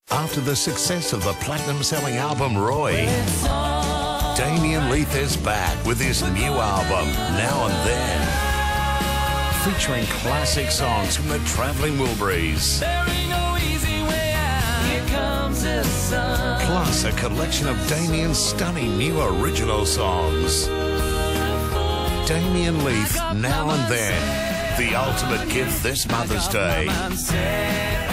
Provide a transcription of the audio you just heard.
After the success of the platinum-selling album Roy, Damien Leith is back with his new album, Now and Then, featuring classic songs from the Travelling Wilburys. Plus a collection of Damien's stunning new original songs. Damien Leith, Now and Then, the ultimate gift this Mother's Day.